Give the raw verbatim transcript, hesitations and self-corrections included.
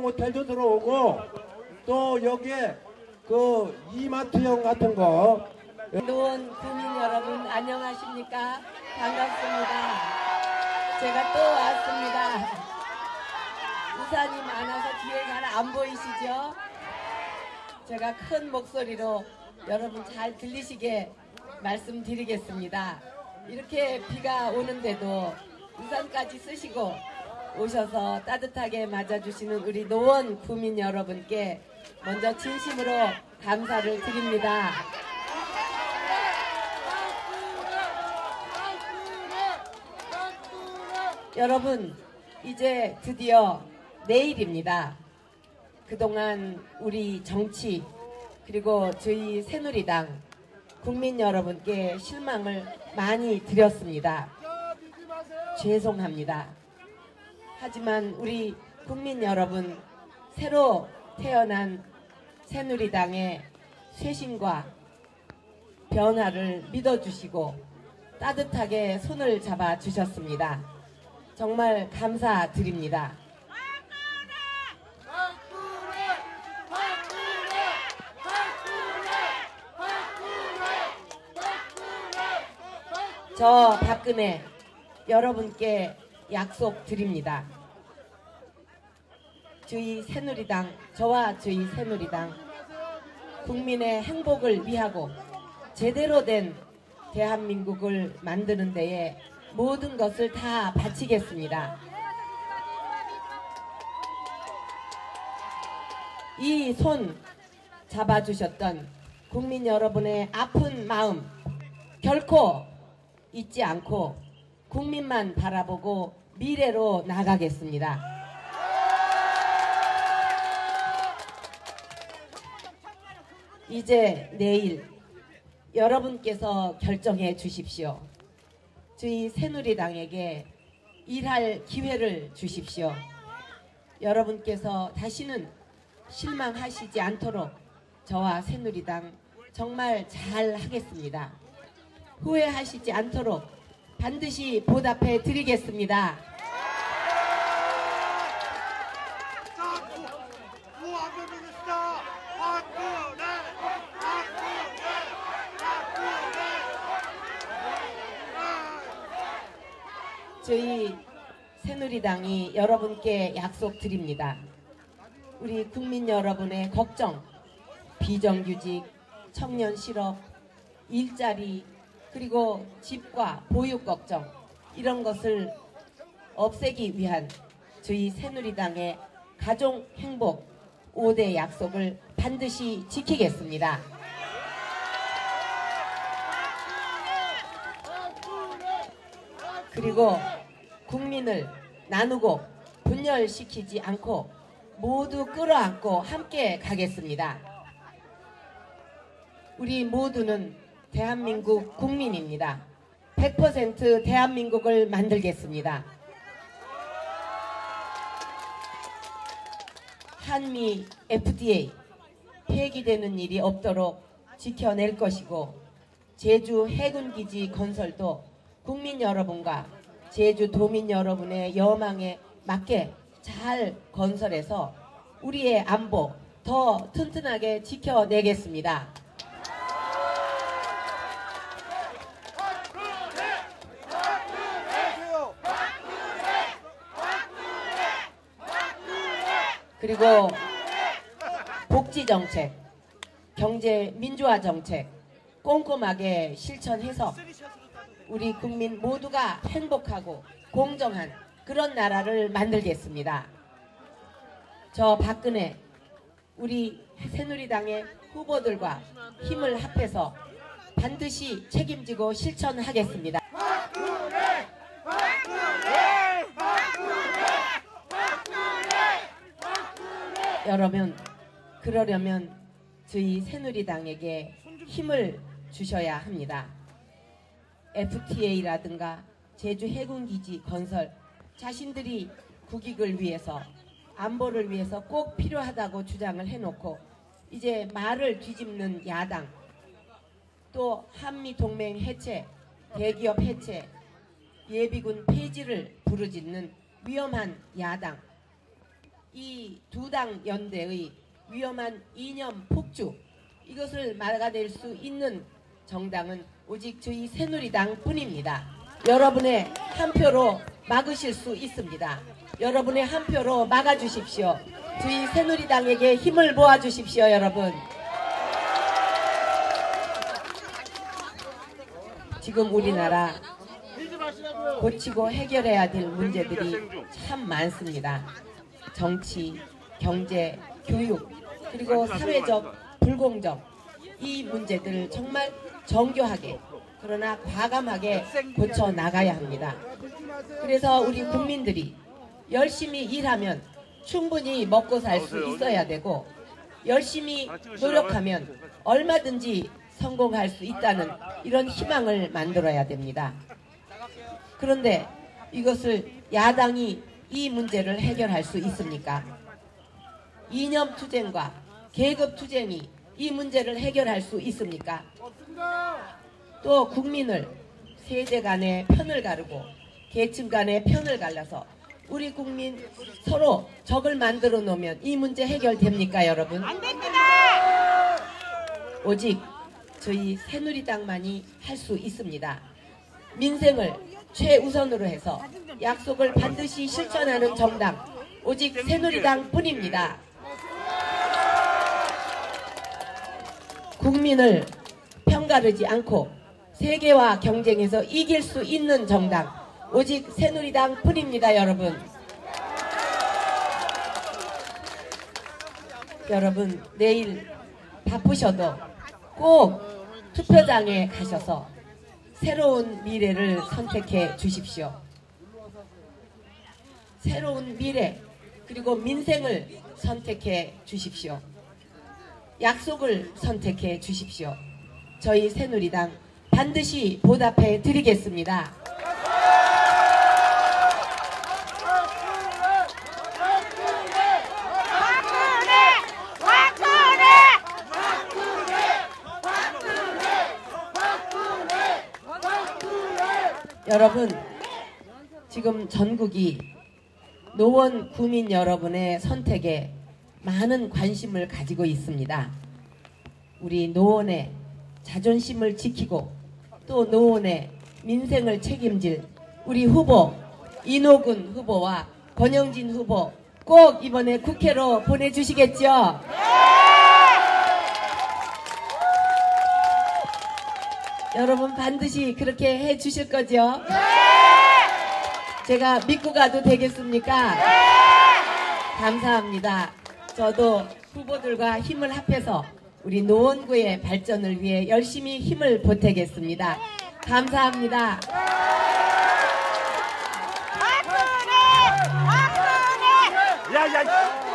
호텔도 들어오고 또 여기에 그 이마트형 같은 거. 노원 구민 여러분 안녕하십니까? 반갑습니다. 제가 또 왔습니다. 우산이 많아서 뒤에 잘 안 보이시죠? 제가 큰 목소리로 여러분 잘 들리시게 말씀드리겠습니다. 이렇게 비가 오는데도 우산까지 쓰시고 오셔서 따뜻하게 맞아주시는 우리 노원 구민 여러분께 먼저 진심으로 감사를 드립니다. 여러분, 이제 드디어 내일입니다. 그동안 우리 정치 그리고 저희 새누리당 국민 여러분께 실망을 많이 드렸습니다. 죄송합니다. 하지만 우리 국민 여러분, 새로 태어난 새누리당의 쇄신과 변화를 믿어주시고 따뜻하게 손을 잡아주셨습니다. 정말 감사드립니다. 저 박근혜 여러분께 약속드립니다. 저희 새누리당, 저와 저희 새누리당 국민의 행복을 위하고 제대로 된 대한민국을 만드는 데에 모든 것을 다 바치겠습니다. 이 손 잡아주셨던 국민 여러분의 아픈 마음 결코 잊지 않고 국민만 바라보고 미래로 나가겠습니다. 이제 내일 여러분께서 결정해 주십시오. 저희 새누리당에게 일할 기회를 주십시오. 여러분께서 다시는 실망하시지 않도록 저와 새누리당 정말 잘 하겠습니다. 후회하시지 않도록 반드시 보답해 드리겠습니다. 저희 새누리당이 여러분께 약속드립니다. 우리 국민 여러분의 걱정, 비정규직, 청년 실업, 일자리, 그리고 집과 보육 걱정 이런 것을 없애기 위한 저희 새누리당의 가족 행복 오 대 약속을 반드시 지키겠습니다. 그리고 국민을 나누고 분열시키지 않고 모두 끌어안고 함께 가겠습니다. 우리 모두는 대한민국 국민입니다. 백 퍼센트 대한민국을 만들겠습니다. 한미 에프티에이 폐기되는 일이 없도록 지켜낼 것이고 제주 해군기지 건설도 국민 여러분과 제주도민 여러분의 여망에 맞게 잘 건설해서 우리의 안보 더 튼튼하게 지켜내겠습니다. 그리고 복지정책, 경제 민주화 정책 꼼꼼하게 실천해서 우리 국민 모두가 행복하고 공정한 그런 나라를 만들겠습니다. 저 박근혜 우리 새누리당의 후보들과 힘을 합해서 반드시 책임지고 실천하겠습니다. 박근혜! 박근혜! 박근혜! 박근혜! 박근혜! 여러분, 그러려면 저희 새누리당에게 힘을 주셔야 합니다. 에프티에이라든가 제주 해군기지 건설 자신들이 국익을 위해서 안보를 위해서 꼭 필요하다고 주장을 해놓고 이제 말을 뒤집는 야당, 또 한미동맹 해체, 대기업 해체, 예비군 폐지를 부르짖는 위험한 야당, 이 두 당 연대의 위험한 이념 폭주, 이것을 막아낼 수 있는 정당은 오직 저희 새누리당 뿐입니다. 여러분의 한 표로 막으실 수 있습니다. 여러분의 한 표로 막아주십시오. 저희 새누리당에게 힘을 모아주십시오, 여러분. 지금 우리나라 고치고 해결해야 될 문제들이 참 많습니다. 정치, 경제, 교육, 그리고 사회적 불공정, 이 문제들을 정말 정교하게 그러나 과감하게 고쳐 나가야 합니다. 그래서 우리 국민들이 열심히 일하면 충분히 먹고 살 수 있어야 되고, 열심히 노력하면 얼마든지 성공할 수 있다는 이런 희망을 만들어야 됩니다. 그런데 이것을 야당이 이 문제를 해결할 수 있습니까? 이념투쟁과 계급투쟁이 이 문제를 해결할 수 있습니까? 또 국민을 세대 간의 편을 가르고 계층 간의 편을 갈라서 우리 국민 서로 적을 만들어 놓으면 이 문제 해결됩니까, 여러분? 안 됩니다. 오직 저희 새누리당만이 할 수 있습니다. 민생을 최우선으로 해서 약속을 반드시 실천하는 정당, 오직 새누리당 뿐입니다. 국민을 편가르지 않고 세계와 경쟁에서 이길 수 있는 정당, 오직 새누리당 뿐입니다, 여러분. 여러분, 내일 바쁘셔도 꼭 투표장에 가셔서 새로운 미래를 선택해 주십시오. 새로운 미래, 그리고 민생을 선택해 주십시오. 약속을 선택해 주십시오. 저희 새누리당 반드시 보답해 드리겠습니다. 여러분, 지금 전국이 노원 구민 여러분의 선택에 많은 관심을 가지고 있습니다. 우리 노원의 자존심을 지키고 또 노원의 민생을 책임질 우리 후보 이노근 후보와 권영진 후보 꼭 이번에 국회로 보내주시겠죠? 여러분 반드시 그렇게 해주실 거죠? 제가 믿고 가도 되겠습니까? 감사합니다. 저도 후보들과 힘을 합해서 우리 노원구의 발전을 위해 열심히 힘을 보태겠습니다. 감사합니다. 박근혜! 박근혜! 야, 야.